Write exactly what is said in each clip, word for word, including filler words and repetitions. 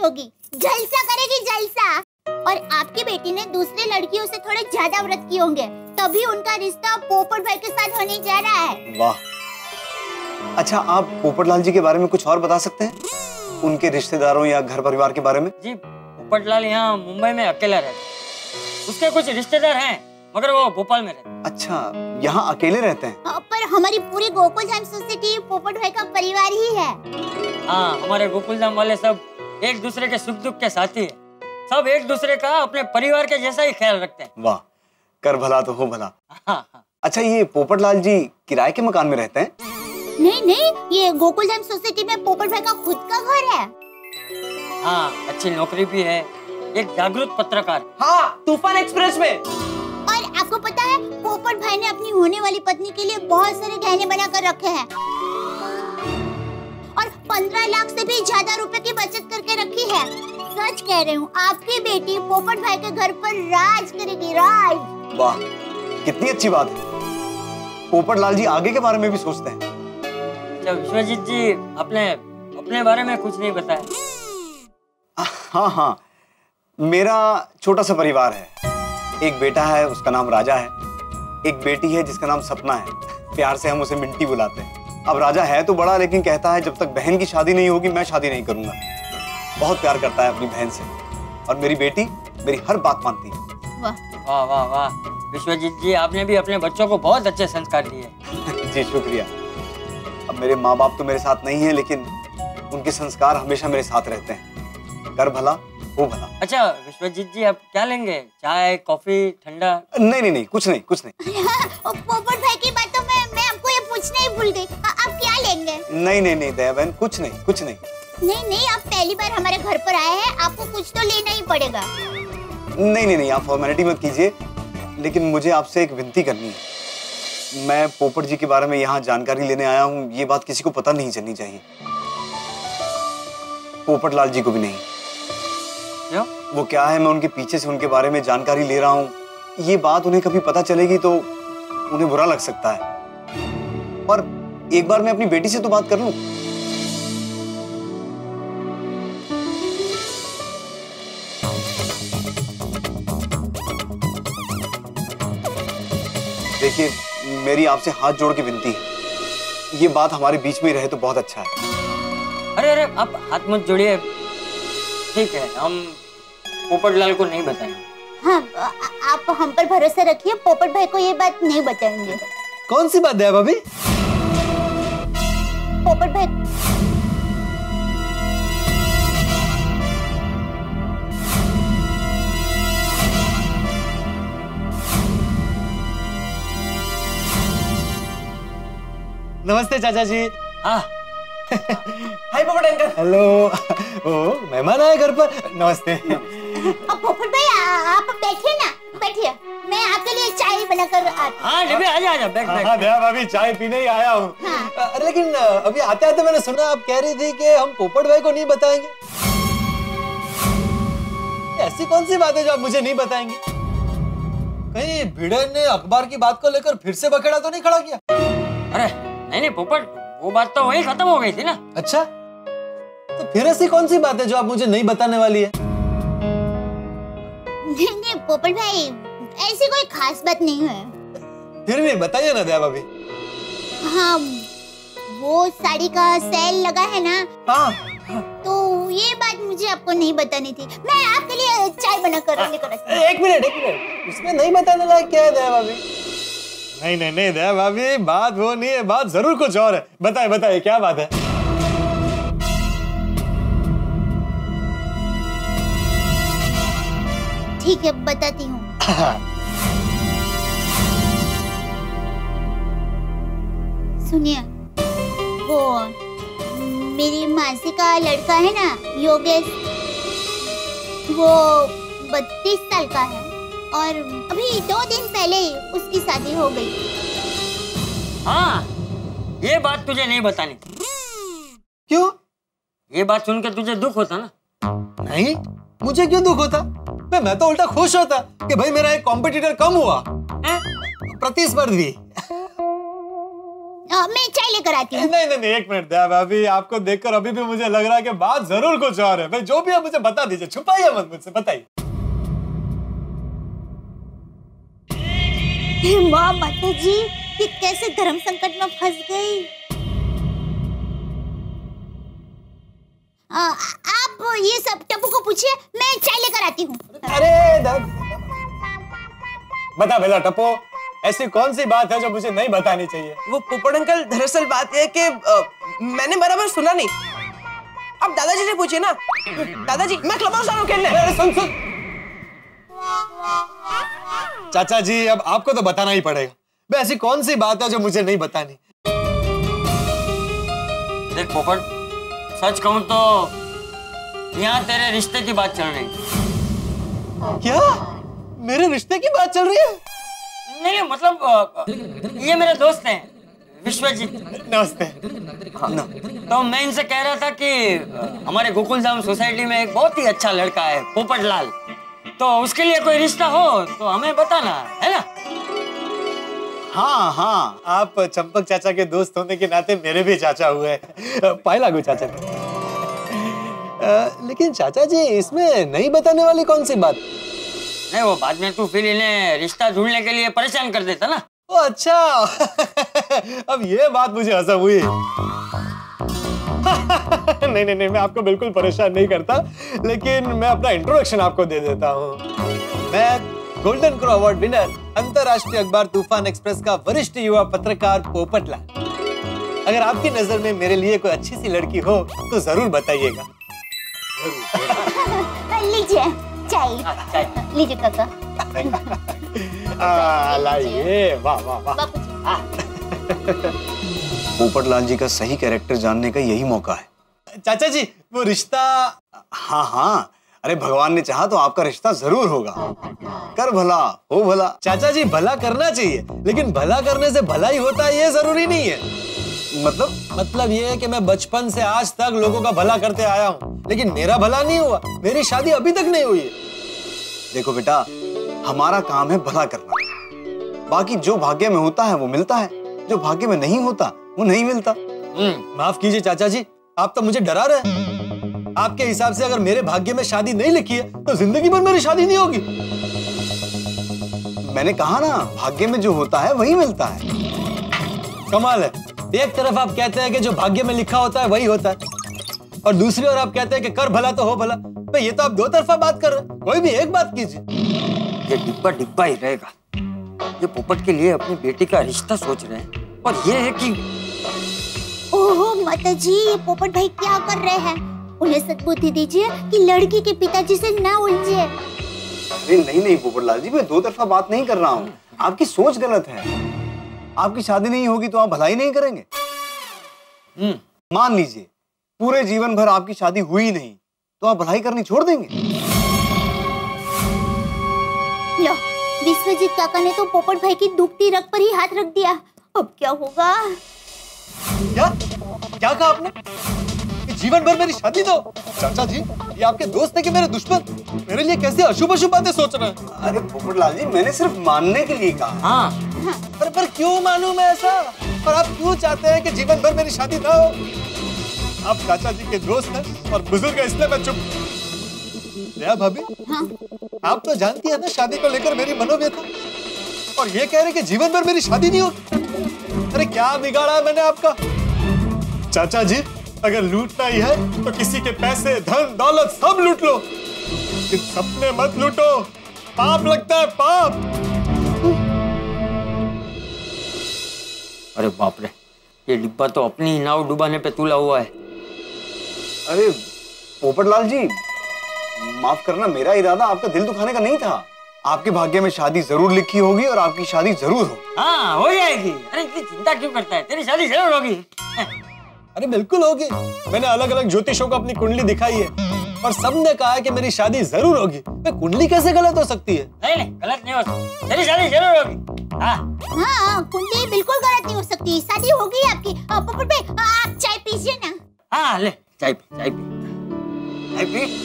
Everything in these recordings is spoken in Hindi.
होगी, जलसा करेगी जलसा। और आपकी बेटी ने दूसरे लड़कियों से थोड़े ज्यादा व्रत किए होंगे, तभी उनका रिश्ता पोपट भाई के साथ होने जा रहा है। वाह। अच्छा, आप पोपटलाल जी के बारे में कुछ और बता सकते हैं? उनके रिश्तेदारों या घर परिवार के बारे में? जी, पोपटलाल यहाँ मुंबई में अकेला रहता है। उसके कुछ रिश्तेदार हैं, मगर वो भोपाल में रहते हैं। अच्छा, यहाँ अकेले रहते हैं? हाँ, पर हमारी पूरी गोकुलधाम सोसाइटी पोपट भाई का परिवार ही है। हाँ, हमारे गोकुलधाम वाले सब एक दूसरे के सुख दुख के साथी है। सब एक दूसरे का अपने परिवार के जैसा ही ख्याल रखते हैं। वाह, कर भला तो हो भला। हाँ। अच्छा, ये पोपटलाल जी किराए के मकान में रहते हैं? नहीं नहीं, ये गोकुलधाम सोसाइटी में पोपट भाई का खुद का घर है। हाँ, अच्छी नौकरी भी है, एक जागरूक पत्रकार। हाँ, तूफान एक्सप्रेस में। और आपको पता है, पोपट भाई ने अपनी होने वाली पत्नी के लिए बहुत सारे गहने बनाकर रखे हैं और पंद्रह लाख से भी ज्यादा रुपए की बचत करके रखी है। सच कह रही हूँ, आपकी बेटी पोपट भाई के घर पर राज करेगी, राज। वाह, कितनी अच्छी बात है। पोपटलाल जी आगे के बारे में भी सोचते हैं? अच्छा विश्वजीत जी, अपने अपने बारे में कुछ नहीं बताया। हाँ हाँ, मेरा छोटा सा परिवार है। एक बेटा है, उसका नाम राजा है। एक बेटी है जिसका नाम सपना है, प्यार से हम उसे मिंटी बुलाते हैं। अब राजा है तो बड़ा, लेकिन कहता है जब तक बहन की शादी नहीं होगी मैं शादी नहीं करूंगा। बहुत प्यार करता है अपनी बहन से, और मेरी बेटी मेरी हर बात मानती है। वाह वाह वाह वाह, विश्वजीत जी, आपने भी अपने बच्चों को बहुत अच्छे संस्कार दिए। जी शुक्रिया। अब मेरे माँ बाप तो मेरे साथ नहीं है, लेकिन उनके संस्कार हमेशा मेरे साथ रहते हैं। कर भला हो भला। अच्छा विश्वजीत जी, आप क्या लेंगे? चाय, कॉफी, ठंडा? नहीं नहीं नहीं, कुछ नहीं कुछ नहीं। पोपट भाई की बातों में मैं आपको ये पूछना ही भूल गई, आप क्या लेंगे? नहीं नहीं नहीं दया बहन, कुछ नहीं कुछ नहीं। नहीं नहीं, आप पहली बार हमारे घर पर आए हैं, आपको कुछ तो लेना ही पड़ेगा। नहीं नहीं नहीं, आप फॉर्मेलिटी मत कीजिए, लेकिन मुझे आपसे एक विनती करनी है। मैं पोपट जी के बारे में यहाँ जानकारी लेने आया हूँ, ये बात किसी को पता नहीं चलनी चाहिए, पोपटलाल जी को भी नहीं। क्यों? वो क्या है, मैं उनके पीछे से उनके बारे में जानकारी ले रहा हूँ, ये बात उन्हें कभी पता चलेगी तो उन्हें बुरा लग सकता है। और एक बार मैं अपनी बेटी से तो बात कर लूं। देखिए, मेरी आपसे हाथ जोड़ के विनती है, ये बात हमारे बीच में रहे तो बहुत अच्छा है। अरे अरे, आप हाथ मत जोड़िए। ठीक है, हम पोपटलाल को नहीं बताएंगे। हाँ, आप हम पर भरोसा रखिए, पोपट भाई को ये बात नहीं बताएंगे। कौन सी बात है भाभी? पोपट भाई नमस्ते चाचा जी। हाँ। हाय पोपट अंकल। हेलो। ओ, मेहमान आए घर पर। नमस्ते। अब पोपट भाई आप बैठिए ना, बैठिए, मैं आपके लिए चाय बनाकर आती हूँ। हाँ निभे, आजा आजा, बैठ बैठ। हाँ दया भाभी, चाय पीने ही आया हूँ। हाँ। लेकिन अभी आते आते मैंने सुना आप कह रही थी कि हम पोपट भाई को नहीं बताएंगे। ऐसी कौन सी बात है जो आप मुझे नहीं बताएंगे? कहीं भिड़े ने अखबार की बात को लेकर फिर से बखेड़ा तो नहीं खड़ा किया? अरे नहीं नहीं पोपट, वो बात तो वही खत्म हो गई थी ना। अच्छा, तो फिर ऐसी कौन सी बात है जो आप मुझे नहीं बताने वाली है? नहीं नहीं पोपट भाई, ऐसी कोई खास बात नहीं है। फिर भी बताइए ना दया भाभी। हाँ, वो साड़ी का सेल लगा है ना। हाँ। तो ये बात मुझे आपको नहीं बतानी थी। मैं आपके लिए चाय बनाकर लेकर आती हूँ। एक मिनट एक मिनट, उसमें नहीं बताने लायक क्या है दया भाभी? नहीं नहीं नहीं दया भाभी, बात वो नहीं है, बात जरूर कुछ और है। बताए बताए क्या बात है? ठीक है, बताती हूँ। सुनिए, वो मेरी मासी का लड़का है ना, योगेश, वो बत्तीस साल का है और अभी दो दिन पहले ही उसकी शादी हो गई। हाँ, ये बात तुझे नहीं बतानी थी। क्यों? ये बात सुन के तुझे दुख होता ना? नहीं, मुझे क्यों दुख होता? मैं मैं तो उल्टा खुश होता कि भाई मेरा एक कॉम्पिटिटर कम हुआ, प्रतिस्पर्धी। मैं चाय चाय लेकर आती हूँ। नहीं नहीं नहीं, एक मिनट दया भाभी, आपको देखकर अभी भी मुझे लग रहा है कि बात जरूर कुछ और है। भाई जो भी है मुझे बता दीजिए, छुपाइए मत मुझसे, बताइए। माँ माता जी, ये कैसे धर्म संकट में फंस गई। आ, आप ये सब टप्पू को पूछिए, मैं चाय लेकर आती हूँ। अरे बता बेटा टप्पू, ऐसी कौन सी बात है जो मुझे नहीं बतानी चाहिए? वो पोपट अंकल, दरअसल बात यह है कि आ, मैंने बराबर सुना नहीं। अब दादाजी से पूछिए ना। दादाजी, मैं क्लब हाउस जा रहा हूँ खेलने। अरे सुन सुन चाचा जी, अब आपको तो बताना ही पड़ेगा। बे ऐसी कौन सी बात है जो मुझे नहीं बतानी? देख पोपट, सच कहूं तो यहाँ तेरे रिश्ते की बात चल रही। क्या मेरे रिश्ते की बात चल रही है? नहीं नहीं, मतलब अ, ये मेरे दोस्त हैं, विश्वजीत। नमस्ते। हाँ, तो मैं इनसे कह रहा था कि अ, हमारे गोकुल धाम सोसाइटी में एक बहुत ही अच्छा लड़का है, पोपट लाल। तो उसके लिए कोई रिश्ता हो तो हमें बताना, है ना? हाँ हाँ, आप चंपक चाचा के दोस्त होने के नाते मेरे भी चाचा हुए। पाए लागू चाचा। आ, लेकिन चाचा जी, इसमें नहीं बताने वाली कौन सी बात? नहीं, वो बाद में तू फिर इन्हें रिश्ता ढूंढने के लिए परेशान कर देता ना। ओ अच्छा। अब ये बात मुझे हजम हुई। नहीं नहीं नहीं, मैं आपको बिल्कुल परेशान नहीं करता, लेकिन मैं अपना इंट्रोडक्शन आपको दे देता हूँ। मैं गोल्डन क्रो अवार्ड विनर, अंतरराष्ट्रीय अखबार तूफान एक्सप्रेस का वरिष्ठ युवा पत्रकार पोपट लाल। अगर आपकी नजर में मेरे लिए कोई अच्छी सी लड़की हो तो जरूर बताइएगा। लीजिए चाय, लीजिए काका। लाइए, वाह वाह वाह। पोपट लाल जी का सही कैरेक्टर जानने का यही मौका है। चाचा जी, वो रिश्ता। हाँ हाँ, अरे भगवान ने चाहा तो आपका रिश्ता जरूर होगा। कर भला हो भला। चाचा जी, भला करना चाहिए, लेकिन भला करने से भला ही होता है ये जरूरी नहीं है। मतलब मतलब ये है कि मैं बचपन से आज तक लोगों का भला करते आया हूँ, लेकिन मेरा भला नहीं हुआ। मेरी शादी अभी तक नहीं हुई है। देखो बेटा, हमारा काम है भला करना। बाकी जो भाग्य में होता है वो मिलता है, जो भाग्य में नहीं होता वो नहीं मिलता। माफ कीजिए चाचा जी, आप तो मुझे डरा रहे हैं। आपके हिसाब से अगर मेरे भाग्य में शादी नहीं लिखी है तो जिंदगी भर मेरी शादी नहीं होगी। मैंने कहा ना, भाग्य में जो होता है वही मिलता है। कमाल है, एक तरफ आप कहते हैं कि जो भाग्य में लिखा होता है वही होता है, और दूसरी ओर आप कहते हैं कि कर भला तो हो भला। तो ये तो आप दो तरफा बात कर रहे हैं, कोई भी एक बात कीजिए। ये डिब्बा डिब्बा ही रहेगा। ये पोपट के लिए अपनी बेटी का रिश्ता सोच रहे हैं, और ये है कि ओहो माता जी, ये पोपट भाई क्या कर रहे हैं? उन्हें सद्बुद्धि दीजिए कि लड़की के पिताजी से ना उलझे। अरे नहीं नहीं पोपट लाल जी, मैं दो तरफा बात नहीं कर रहा हूँ। आपकी सोच गलत है। आपकी शादी नहीं होगी तो आप भलाई नहीं करेंगे। मान लीजिए पूरे जीवन भर आपकी शादी हुई नहीं तो आप भलाई करनी छोड़ देंगे? लो, विश्वजीत काका ने तो पोपट भाई की दुखती रग पर ही हाथ रख दिया। अब क्या होगा? क्या क्या कहा आपने? कि जीवन भर मेरी शादी दो? चाचा जी, ये आपके दोस्त है कि मेरे दुश्मन? मेरे लिए कैसे अशुभ अशुभ बातें सोच रहे हैं? अरे पोपट लाल जी, मैंने सिर्फ मानने के लिए कहा। हाँ, पर पर क्यों मानूं मैं ऐसा? और आप क्यों चाहते हैं कि जीवन भर मेरी शादी ना हो? आप चाचा जी के दोस्त हैं और बुजुर्ग हैं, इसलिए मैं चुप। दया भाभी, हाँ? आप तो जानती है ना शादी को लेकर मेरी मनोव्यथा, और ये कह रहे कि जीवन भर मेरी शादी नहीं होगी। अरे क्या बिगाड़ा है मैंने आपका? चाचा जी, अगर लूटना ही है तो किसी के पैसे, धन, दौलत सब लूट लो, लेकिन सपने मत लूटो। पाप लगता है, पाप। अरे बाप रे, ये डिब्बा तो अपनी ही नाव डुबाने पे तुला हुआ है। अरे पोपट लाल जी, माफ करना, मेरा इरादा आपका दिल दुखाने का नहीं था। आपके भाग्य में शादी जरूर लिखी होगी और आपकी शादी जरूर होगी। हाँ, हो जाएगी। अरे इतनी चिंता क्यों करता है? तेरी शादी जरूर होगी। अरे बिल्कुल होगी। मैंने अलग अलग ज्योतिषों को अपनी कुंडली दिखाई है और सबने कहा है कि मेरी शादी जरूर होगी। कुंडली कैसे गलत हो सकती है? नहीं नहीं, गलत नहीं हो सकती, तेरी शादी जरूर होगी। हाँ हाँ, कुंडली बिल्कुल गलत नहीं हो सकती, शादी होगी आपकी। पोपट भाई, आप चाय पीजिए ना। हाँ, ले चाय पी, चाय पी, चाय पी।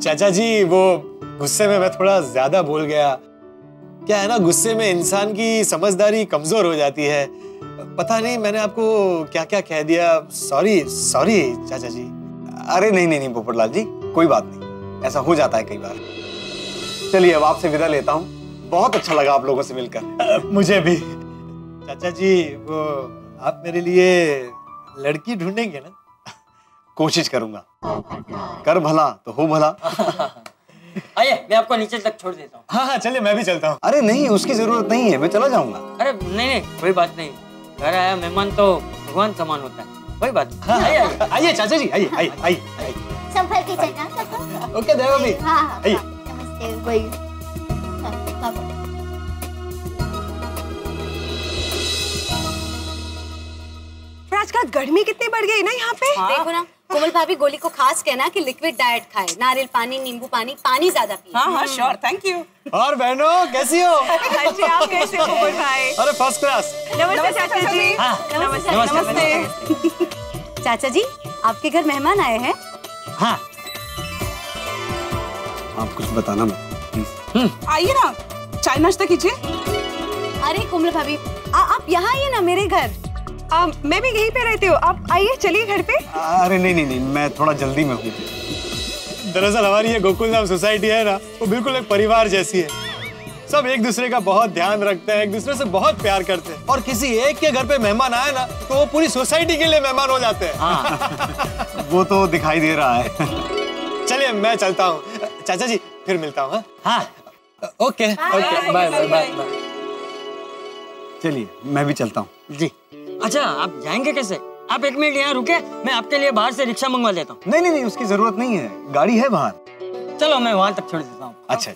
चाचा जी वो गुस्से में मैं थोड़ा ज्यादा बोल गया। क्या है ना, गुस्से में इंसान की समझदारी कमजोर हो जाती है। पता नहीं मैंने आपको क्या क्या कह दिया। सॉरी सॉरी चाचा जी। अरे नहीं नहीं नहीं पोपटलाल जी, कोई बात नहीं, ऐसा हो जाता है कई बार। चलिए अब आपसे विदा लेता हूँ। बहुत अच्छा लगा आप लोगों से मिलकर। मुझे भी। चाचा जी वो आप मेरे लिए लड़की ढूंढेंगे ना? कोशिश करूंगा। कर भला तो हो भला। आइए मैं आपको नीचे तक छोड़ देता हूँ। हाँ हाँ चलिए, मैं भी चलता हूँ। अरे नहीं, उसकी जरूरत नहीं है, मैं चला जाऊंगा। अरे नहीं नहीं कोई बात नहीं, घर आया मेहमान तो भगवान समान होता है, कोई बात नहीं। हाँ, आइए आइए आइए चाचा जी, आइए आइए आइए आइए। संभल के चलना सबको। ओके देवा भी। हाँ हाँ आइए। नमस्ते भाई। हाँ, बाबा। पर आजकल गर्मी कितनी बढ़ गई ना यहाँ पे। देखो ना, कोमल भाभी गोली को खास कहना कि लिक्विड डाइट खाए, नारियल पानी, नींबू पानी, पानी ज्यादा पिए। हाँ हाँ श्योर, थैंक यू। और बहनों कैसी हो? हाँ जी, आप कैसे हो कोमल भाई? अरे फर्स्ट क्लास। नमस्ते चाचा जी। हाँ, नमस्ते नमस्ते। चाचा जी आपके घर मेहमान आए हैं। हाँ आप कुछ बताना मत प्लीज। आइए ना, चाय नाश्ता कीजिए। अरे कोमल भाभी आ, आप यहाँ आइए ना मेरे घर। आ, मैं भी यहीं पे रहती हूँ, आप आइए, चलिए घर पे। अरे नहीं नहीं नहीं, मैं थोड़ा जल्दी में हूँ। दरअसल हमारी ये गोकुल धाम सोसाइटी है ना, वो बिल्कुल एक परिवार जैसी है। सब एक दूसरे का बहुत ध्यान रखते हैं, एक दूसरे से बहुत प्यार करते हैं। और किसी एक के घर पे मेहमान आए ना तो वो पूरी सोसाइटी के लिए मेहमान हो जाते हैं। हाँ वो तो दिखाई दे रहा है। चलिए मैं चलता हूँ। चाचा जी फिर मिलता हूँ। हाँ okay okay, bye bye bye. चलिए मैं भी चलता हूँ। जी। अच्छा आप जाएंगे कैसे? आप एक मिनट यहाँ रुके, मैं आपके लिए बाहर से रिक्शा मंगवा देता हूँ। नहीं नहीं नहीं, उसकी जरूरत नहीं है, गाड़ी है बाहर। चलो मैं वहां तक छोड़ देता हूँ। अच्छा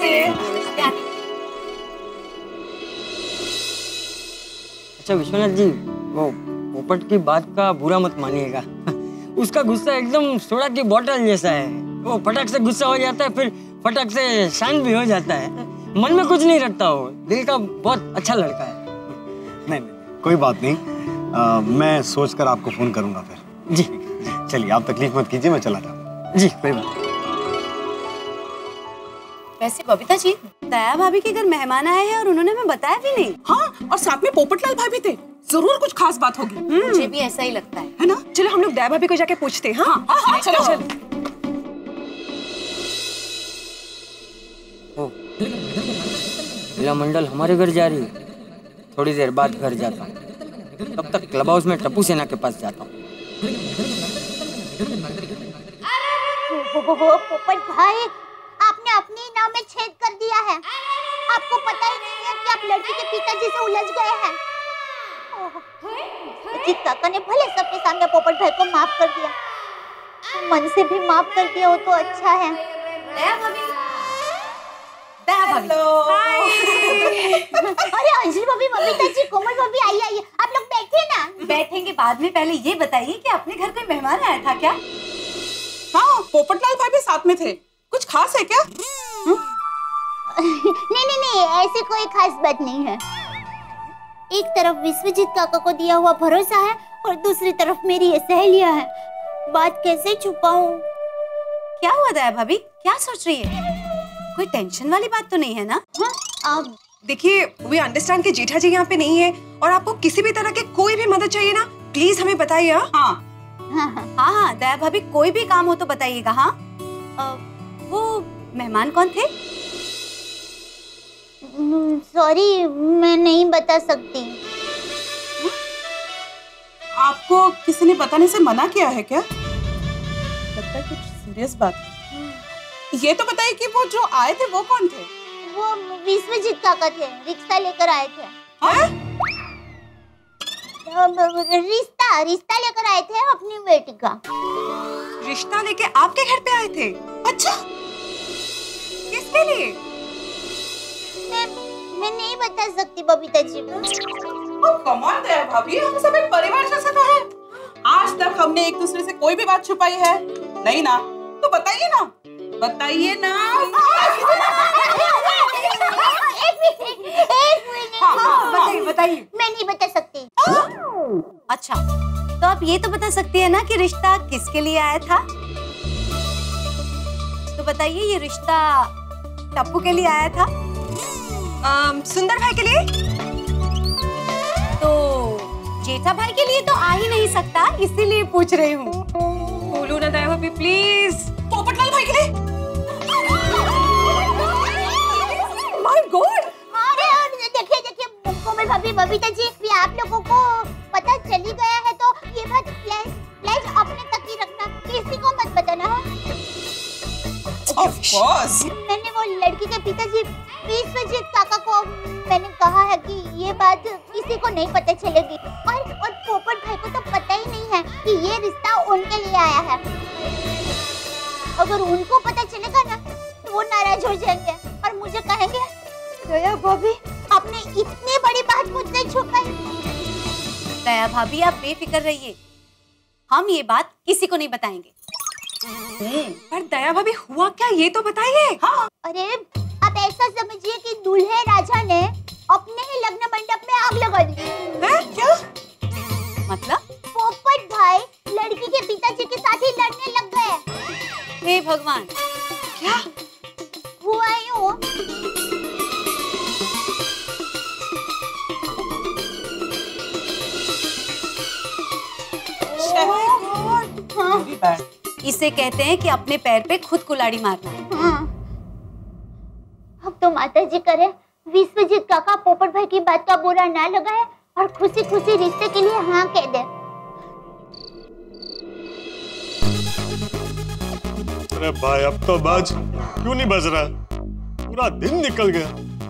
अच्छा विश्वनाथ जी, वो पोपट की बात का बुरा मत मानिएगा। उसका गुस्सा एकदम सोडा की बोतल जैसा है। वो फटक से गुस्सा हो जाता है, फिर फटक से शांत भी हो जाता है। मन में कुछ नहीं रखता, वो दिल का बहुत अच्छा लड़का है। नहीं नहीं कोई बात नहीं, आ, मैं सोचकर आपको फोन करूंगा फिर। जी चलिए आप तकलीफ मत कीजिए, मैं चला जाऊँ। जी कोई बात। वैसे बबीता जी, दया भाभी के घर मेहमान आए हैं और उन्होंने हमें बताया भी नहीं। हाँ, और साथ में पोपटलाल भाई भी थे। जरूर कुछ खास बात होगी। मुझे भी ऐसा ही लगता है। है ना? चलो हम लोग दया भाभी को जाके पूछते हैं। हाँ, हाँ, हाँ, चलो चलो। लीला मंडल हमारे घर जा रही है, थोड़ी देर बाद घर जाता हूँ। तब तक क्लब हाउस में टप्पू सेना के पास जाता हूँ। पोपट भाई, आपने अपने नाम में छेद कर दिया है। आपको पता ही नहीं है कि आप लड़की के पिताजी से उलझ गए हैं। अजीत काका ने भले सबके सामने पोपट भाई को माफ कर दिया, मन से भी माफ कर दिया हो तो अच्छा है। दया भाभी, दया भाभी। अरे अंजलि भाभी, बबीता जी, कोमल भाभी, आइए आइए, आप लोग बैठिए ना। बैठेंगे बाद में, पहले ये बताइए कि अपने घर कोई मेहमान आया था क्या? हाँ, पोपटलाल भाई भी साथ में थे। कुछ खास है क्या? नहीं नहीं नहीं, ऐसी कोई खास बात नहीं है। एक तरफ विश्वजीत काका को दिया हुआ भरोसा है और दूसरी तरफ मेरी ये सहेलियां है। बात कैसे छुपाऊं? क्या हुआ दया भाभी, क्या सोच रही है? कोई टेंशन वाली बात तो नहीं है ना? हाँ, आप देखिए, वी अंडरस्टैंड कि जेठा जी यहाँ पे नहीं है और आपको किसी भी तरह की कोई भी मदद चाहिए ना, प्लीज हमें बताइए। हाँ हाँ हाँ हाँ हाँ दया भाभी, कोई भी काम हो तो बताइएगा। हाँ अ, वो मेहमान कौन थे? सॉरी, मैं नहीं बता सकती। आपको किसी ने बताने से मना किया है क्या? लगता है कुछ सीरियस बात है। ये तो बताइए कि वो जो आए थे वो कौन थे? वो विश्वजीत काका थे, रिक्शा लेकर आए थे। हाँ? रिश्ता रिश्ता लेकर आए थे अपनी बेटी का। रिश्ता लेके आपके घर पे आए थे? अच्छा, किसके लिए? मैं मैं नहीं बता सकती बबीता जी। कमाल है भाभी, हम सब एक परिवार जैसे तो है। आज तक हमने एक दूसरे से कोई भी बात छुपाई है नहीं ना? तो बताइए ना, बताइए ना। एक मिनट, एक मिनट। हाँ, हाँ, बताइए बताइए। मैं नहीं बता सकती। अच्छा, तो आप ये तो बता सकती है ना कि रिश्ता किसके लिए आया था? सच तो बताइए, ये रिश्ता टप्पू के लिए आया था? um, सुंदर भाई के लिए? तो जेठा भाई के लिए तो आ ही नहीं सकता, इसीलिए पूछ रही हूँ। बोलो ना दया भाभी प्लीज। पोपटलाल भाई के लिए? My God! अरे देखिए देखिए कोमल भाभी, बबीता जी, भी आप लोगों को पता चली गया है तो ये बात प्लीज प्लीज अपने तक ही रखना, किसी को मत बताना। Of course. मैंने वो लड़की के पिताजी विश्वजीत काका को मैंने कहा है कि ये बात किसी को नहीं पता चलेगी, और और पोपट भाई को तो पता ही नहीं है कि ये रिश्ता उनके लिए आया है। अगर उनको पता चलेगा ना तो वो नाराज हो जाएंगे और मुझे कहेंगे, दया भाभी आपने इतनी बड़ी बात मुझसे छुपाई। दया भाभी आप बेफिक्र रहिए, हम ये बात किसी को नहीं बताएंगे। पर दया भाभी हुआ क्या, ये तो बताइए। हाँ। अरे आप ऐसा समझिए कि दूल्हे राजा ने अपने ही लग्न मंडप में आग लगा दी। हैं? क्या? मतलब? पोपट भाई लड़की के पिताजी के साथ ही लड़ने लग गए। हे भगवान! क्या हुआ यूं, हाँ। इसे कहते हैं कि अपने पैर पे खुद कुल्हाड़ी मारना। हाँ। अब तो माता जी करे विश्वजीत काका पोपट भाई की बात का बुरा ना लगाए और खुशी खुशी रिश्ते के लिए हाँ कह दे। अरे भाई अब तो बाज क्यों नहीं बज रहा? पूरा दिन निकल गया।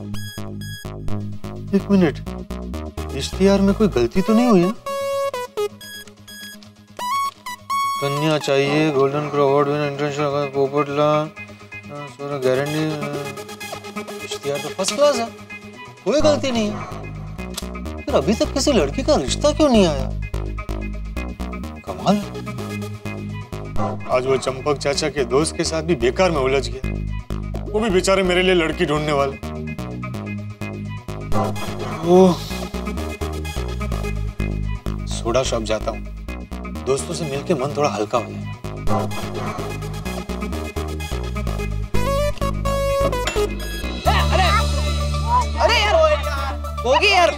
एक मिनट, इश्तिहार में कोई गलती तो नहीं हुई है? कन्या चाहिए, golden crow award winner, international Popatlal, सोना गारंटी। इश्तिहार तो फर्स्ट क्लास है, कोई गलती नहीं है। फिर अभी तक किसी लड़की का रिश्ता क्यों नहीं आया? कमाल है। आज वो चंपक चाचा के दोस्त के साथ भी बेकार में उलझ गया। वो भी बेचारे मेरे लिए लड़की ढूंढने वाले। ओह, सोडा शॉप जाता हूँ, दोस्तों से मिलके मन थोड़ा हल्का हो जाएगा। अरे अरे यार होगी यार।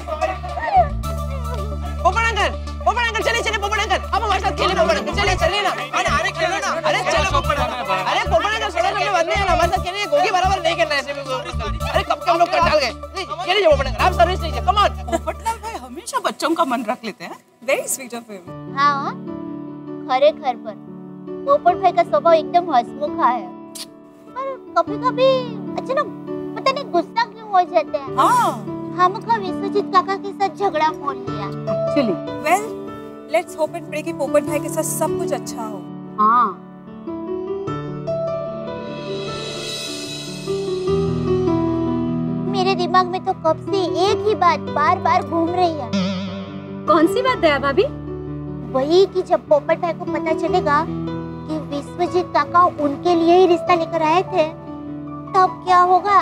पोपट अंकल, पोपट अंकल चलिए चलिए, पोपट अंकल आप हमारे साथ खेलिए। पोपट अंकल चलिए चलिए ना। अरे अरे खेलो ना। अरे चलो पोपट अंकल। अरे पोपट अंकल सोलह नंबर बंदे हैं ना, हमारे साथ खेलिए। गोगी बराबर नहीं खेलना है ऐसे में। अरे कब के हम लोग कंटाल गए। खेलिए पोपट अंकल, आप सर्विस लीजिए, कम ऑन। पोपटलाल भाई हमेशा बच्चों का मन रख लेते हैं। Very sweet of him. हाँ, खरे घर पर पोपट भाई का स्वभाव एकदम हंसमुखा है, पर कभी कभी अचानक पता नहीं गुस्सा क्यों हो जाते हैं। हाँ। हमका विश्वजीत काका के साथ झगड़ा मोल लिया। Actually well let's hope and pray कि पोपट भाई के साथ सब कुछ अच्छा हो। हाँ, मेरे दिमाग में तो कब से एक ही बात बार बार घूम रही है। कौन सी बात दया भाभी? वही कि जब पोपट भाई को पता चलेगा कि विश्वजीत काका उनके लिए ही रिश्ता लेकर आए थे, तब क्या होगा?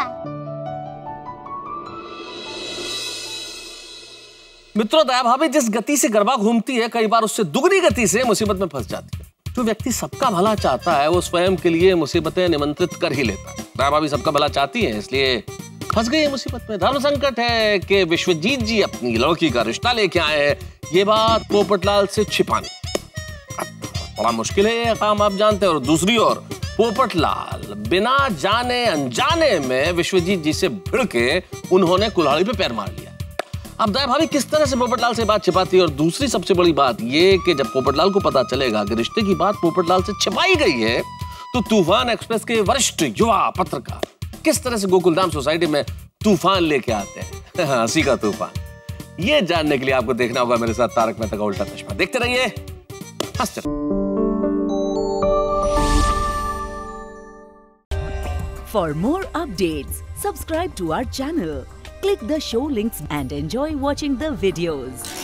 मित्रों, दया भाभी जिस गति से गरबा घूमती है, कई बार उससे दुगनी गति से मुसीबत में फंस जाती है। जो व्यक्ति सबका भला चाहता है, वो स्वयं के लिए मुसीबतें निमंत्रित कर ही लेता है। दया भाभी सबका भला चाहती है, इसलिए फंस गई है मुसीबत में। धर्म संकट है कि विश्वजीत जी अपनी लड़की का रिश्ता लेके आए हैं, ये बात पोपटलाल से छिपानी बड़ा मुश्किल है, ये काम आप जानते हैं। और दूसरी ओर पोपटलाल बिना जाने अनजाने में विश्वजीत जी से भिड़ के उन्होंने कुल्हाड़ी पे पैर मार लिया। अब दया भाभी किस तरह से पोपटलाल से बात छिपाती है? और दूसरी सबसे बड़ी बात ये कि जब पोपटलाल को पता चलेगा कि रिश्ते की बात पोपटलाल से छिपाई गई है, तो तूफान एक्सप्रेस के वरिष्ठ युवा पत्रकार किस तरह से गोकुलधाम सोसाइटी में तूफान लेके आते हैं, हंसी का तूफान। ये जानने के लिए आपको देखना होगा मेरे साथ तारक मेहता का उल्टा चश्मा। देखते रहिए, हंसते रहिए। For more updates, subscribe to our channel, click the show links and enjoy watching the videos.